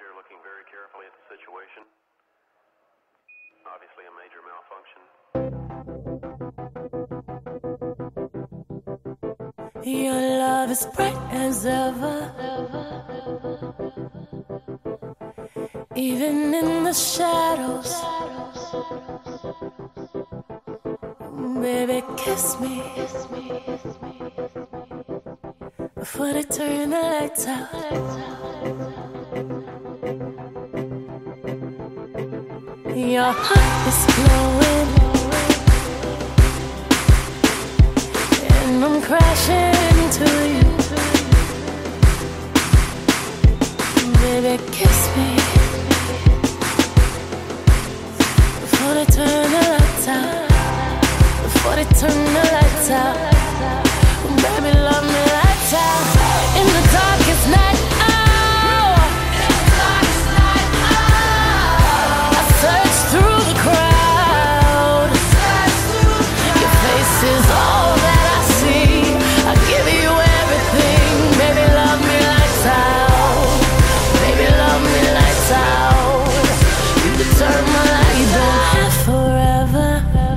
here looking very carefully at the situation. Obviously a major malfunction. Your love is bright as ever, even in the shadows. Baby, kiss me before they turn the lights out. Your heart is glowing, and I'm crashing into you. Baby, kiss me before they turn the lights out. Before they turn the lights out. Baby, love me lights out. In the darkest night, I search through the crowd. Your face is all that I see. I give you everything. Baby, love me lights out. Baby, love me lights out. You can turn my lights out. Forever.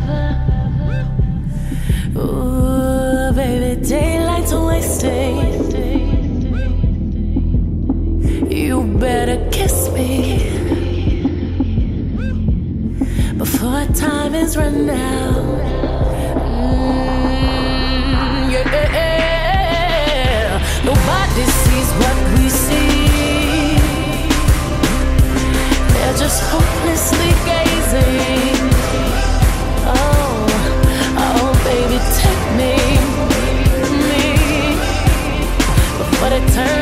Ooh, baby, daylight's wasting. You better kiss me before time is run out. Yeah. Nobody sees what we see. They're just hopelessly gazing. Oh, baby, take me before they turn